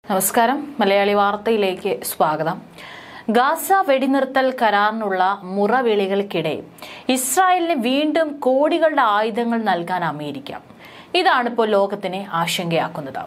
നമസ്കാരം. മലയാളി വാർത്തയിലേക്ക് സ്വാഗതം. ഗാസ വെടിനിർത്തൽ കരാറിനുള്ള മുറവിളികൾക്കിടെ ഇസ്രായേലിന് വീണ്ടും കോടികളുടെ ആയുധങ്ങൾ നൽകാൻ അമേരിക്ക. ഇതാണിപ്പോൾ ലോകത്തിനെ ആശങ്കയാക്കുന്നത്.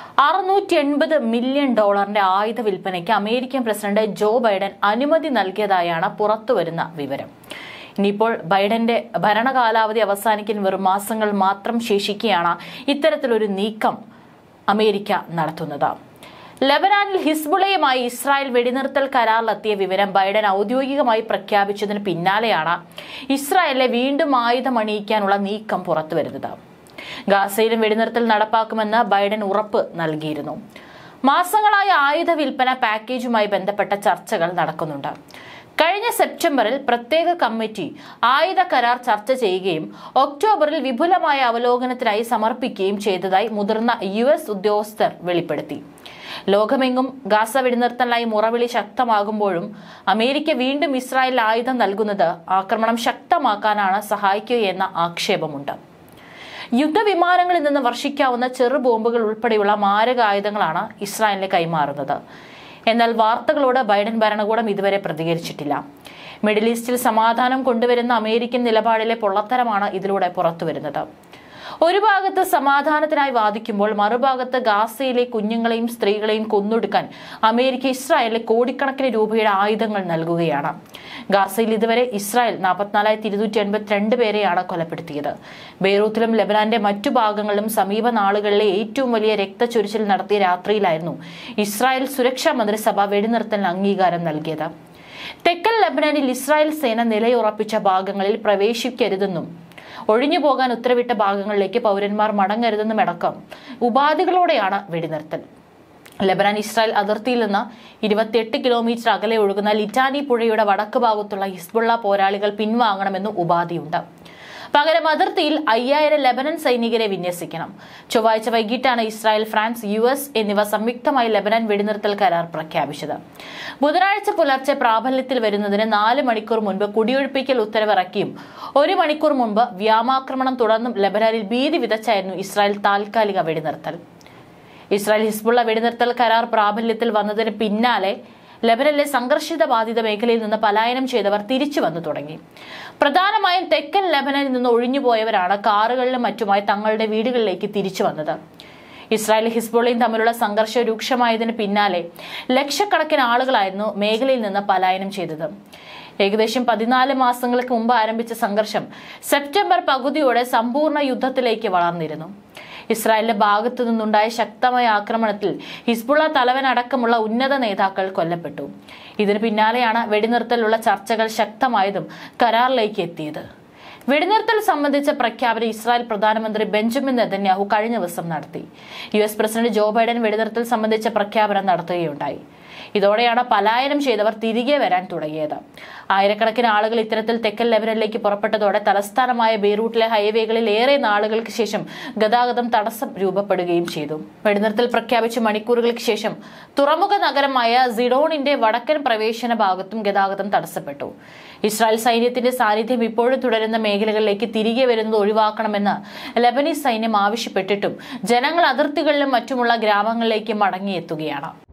$680 മില്യൺ ആയുധ വിൽപ്പനയ്ക്ക് അമേരിക്കൻ പ്രസിഡന്റ് ജോ ബൈഡൻ അനുമതി നൽകിയതായാണ് പുറത്തുവരുന്ന വിവരം. ഇനിയിപ്പോൾ ബൈഡന്റെ ഭരണകാലാവധി അവസാനിക്കാൻ വെറും മാസങ്ങൾ മാത്രം ശേഷിക്കെയാണ് ഇത്തരത്തിലൊരു നീക്കം അമേരിക്ക നടത്തുന്നത്. ലെബനാനിൽ ഹിസ്ബുള്ളയുമായി ഇസ്രായേൽ വെടിനിർത്തൽ കരാറിലെത്തിയ വിവരം ബൈഡൻ ഔദ്യോഗികമായി പ്രഖ്യാപിച്ചതിന് പിന്നാലെയാണ് ഇസ്രായേലിനെ വീണ്ടും ആയുധമണിയിക്കാനുള്ള നീക്കം പുറത്തുവരുന്നത്. ഗാസയിലും വെടിനിർത്തൽ നടപ്പാക്കുമെന്ന് ബൈഡൻ ഉറപ്പ് നൽകിയിരുന്നു. മാസങ്ങളായ ആയുധ വിൽപ്പന പാക്കേജുമായി ബന്ധപ്പെട്ട ചർച്ചകൾ നടക്കുന്നുണ്ട്. കഴിഞ്ഞ സെപ്റ്റംബറിൽ പ്രത്യേക കമ്മിറ്റി ആയുധ കരാർ ചർച്ച ചെയ്യുകയും ഒക്ടോബറിൽ വിപുലമായ അവലോകനത്തിനായി സമർപ്പിക്കുകയും ചെയ്തതായി മുതിർന്ന US ഉദ്യോഗസ്ഥർ വെളിപ്പെടുത്തി. ലോകമെങ്ങും ഗാസ വെടിനിർത്തലിനായി മുറവിളി ശക്തമാകുമ്പോഴും അമേരിക്ക വീണ്ടും ഇസ്രായേലിൽ ആയുധം നൽകുന്നത് ആക്രമണം ശക്തമാക്കാനാണ് സഹായിക്കുകയെന്ന ആക്ഷേപമുണ്ട്. യുദ്ധവിമാനങ്ങളിൽ നിന്ന് വർഷിക്കാവുന്ന ചെറു ബോംബുകൾ ഉൾപ്പെടെയുള്ള മാരകായുധങ്ങളാണ് ഇസ്രായേലിന് കൈമാറുന്നത്. എന്നാൽ വാർത്തകളോട് ബൈഡൻ ഭരണകൂടം ഇതുവരെ പ്രതികരിച്ചിട്ടില്ല. മിഡിൽ ഈസ്റ്റിൽ സമാധാനം കൊണ്ടുവരുന്ന അമേരിക്കൻ നിലപാടിലെ പൊള്ളത്തരമാണ് ഇതിലൂടെ പുറത്തുവരുന്നത്. ഒരു ഭാഗത്ത് സമാധാനത്തിനായി വാദിക്കുമ്പോൾ മറുഭാഗത്ത് ഗാസയിലെ കുഞ്ഞുങ്ങളെയും സ്ത്രീകളെയും കൊന്നൊടുക്കാൻ അമേരിക്ക ഇസ്രായേലിലെ കോടിക്കണക്കിന് രൂപയുടെ ആയുധങ്ങൾ നൽകുകയാണ്. ഗാസയിൽ ഇതുവരെ ഇസ്രായേൽ 44,282 പേരെയാണ് കൊലപ്പെടുത്തിയത്. ബെയ്റൂത്തിലും ലെബനാന്റെ മറ്റു ഭാഗങ്ങളിലും സമീപ നാളുകളിലെ ഏറ്റവും വലിയ രക്തച്ചൊരിച്ചിൽ നടത്തിയ രാത്രിയിലായിരുന്നു ഇസ്രായേൽ സുരക്ഷാ മന്ത്രിസഭ വെടിനിർത്തലിന് അംഗീകാരം നൽകിയത്. തെക്കൻ ലെബനാനിൽ ഇസ്രായേൽ സേന നിലയുറപ്പിച്ച ഭാഗങ്ങളിൽ പ്രവേശിക്കരുതെന്നും ഒഴിഞ്ഞുപോകാൻ ഉത്തരവിട്ട ഭാഗങ്ങളിലേക്ക് പൗരന്മാർ മടങ്ങരുതെന്നുമടക്കം ഉപാധികളോടെയാണ് വെടിനിർത്തൽ. ലെബനാൻ ഇസ്രായേൽ അതിർത്തിയിൽ നിന്ന് 28 കിലോമീറ്റർ അകലെ ഒഴുകുന്ന ലിറ്റാനി പുഴയുടെ വടക്ക് ഭാഗത്തുള്ള ഹിസ്ബുള്ള പോരാളികൾ പിൻവാങ്ങണമെന്നും ഉപാധിയുണ്ട്. പകരം അതിർത്തിയിൽ 5000 ലെബനൻ സൈനികരെ വിന്യസിക്കണം. ചൊവ്വാഴ്ച വൈകിട്ടാണ് ഇസ്രായേൽ, ഫ്രാൻസ്, US എന്നിവ സംയുക്തമായി ലെബനാൻ വെടിനിർത്തൽ കരാർ പ്രഖ്യാപിച്ചത്. ബുധനാഴ്ച പുലർച്ചെ പ്രാബല്യത്തിൽ വരുന്നതിന് 4 മണിക്കൂർ മുൻപ് കുടിയൊഴിപ്പിക്കൽ ഉത്തരവിറക്കിയും 1 മണിക്കൂർ മുൻപ് വ്യോമാക്രമണം തുടർന്നും ലെബനാനിൽ ഭീതി വിതച്ചായിരുന്നു ഇസ്രായേൽ താൽക്കാലിക വെടിനിർത്തൽ. ഇസ്രായേൽ ഹിസ്ബുള്ള വെടിനിർത്തൽ കരാർ പ്രാബല്യത്തിൽ വന്നതിന് പിന്നാലെ ലെബനനിലെ സംഘർഷിത ബാധിത മേഖലയിൽ നിന്ന് പലായനം ചെയ്തവർ തിരിച്ചു വന്നു തുടങ്ങി. പ്രധാനമായും തെക്കൻ ലെബനനിൽ നിന്ന് ഒഴിഞ്ഞുപോയവരാണ് കാറുകളിലും മറ്റുമായി തങ്ങളുടെ വീടുകളിലേക്ക് തിരിച്ചു വന്നത്. ഇസ്രായേൽ ഹിസ്ബുള്ളയും തമ്മിലുള്ള സംഘർഷം രൂക്ഷമായതിന് പിന്നാലെ ലക്ഷക്കണക്കിന് ആളുകളായിരുന്നു മേഖലയിൽ നിന്ന് പലായനം ചെയ്തത്. ഏകദേശം 14 മാസങ്ങൾക്ക് മുമ്പ് ആരംഭിച്ച സംഘർഷം സെപ്റ്റംബർ പകുതിയോടെ സമ്പൂർണ്ണ യുദ്ധത്തിലേക്ക് വളർന്നിരുന്നു. ഇസ്രായേലിന്റെ ഭാഗത്തു നിന്നുണ്ടായ ശക്തമായ ആക്രമണത്തിൽ ഹിസ്ബുള്ള തലവനടക്കമുള്ള ഉന്നത നേതാക്കൾ കൊല്ലപ്പെട്ടു. ഇതിന് പിന്നാലെയാണ് വെടിനിർത്തലുള്ള ചർച്ചകൾ ശക്തമായതും കരാറിലേക്ക് എത്തിയത്. വെടിനിർത്തൽ സംബന്ധിച്ച പ്രഖ്യാപനം ഇസ്രായേൽ പ്രധാനമന്ത്രി ബെഞ്ചമിൻ നെതന്യാഹു കഴിഞ്ഞ ദിവസം നടത്തി. US പ്രസിഡന്റ് ജോ ബൈഡൻ വെടിനിർത്തൽ സംബന്ധിച്ച പ്രഖ്യാപനം നടത്തുകയുണ്ടായി. ഇതോടെയാണ് പലായനം ചെയ്തവർ തിരികെ വരാൻ തുടങ്ങിയത്. ആയിരക്കണക്കിന് ആളുകൾ ഇത്തരത്തിൽ തെക്കൻ ലെബനനിലേക്ക് പുറപ്പെട്ടതോടെ തലസ്ഥാനമായ ബെയ്റൂട്ടിലെ ഹൈവേകളിൽ ഏറെ നാളുകൾക്ക് ശേഷം ഗതാഗതം തടസ്സം രൂപപ്പെടുകയും ചെയ്തു. വെടിനിർത്തൽ പ്രഖ്യാപിച്ച മണിക്കൂറുകൾക്ക് ശേഷം തുറമുഖ നഗരമായ സിഡോണിന്റെ വടക്കൻ പ്രവേശന ഭാഗത്തും ഗതാഗതം തടസ്സപ്പെട്ടു. ഇസ്രായേൽ സൈന്യത്തിന്റെ സാന്നിധ്യം ഇപ്പോഴും തുടരുന്ന മേഖലകളിലേക്ക് തിരികെ വരുന്നത് ഒഴിവാക്കണമെന്ന് ലെബനീസ് സൈന്യം ആവശ്യപ്പെട്ടിട്ടും ജനങ്ങൾ അതിർത്തികളിലും മറ്റുമുള്ള ഗ്രാമങ്ങളിലേക്ക് മടങ്ങിയെത്തുകയാണ്.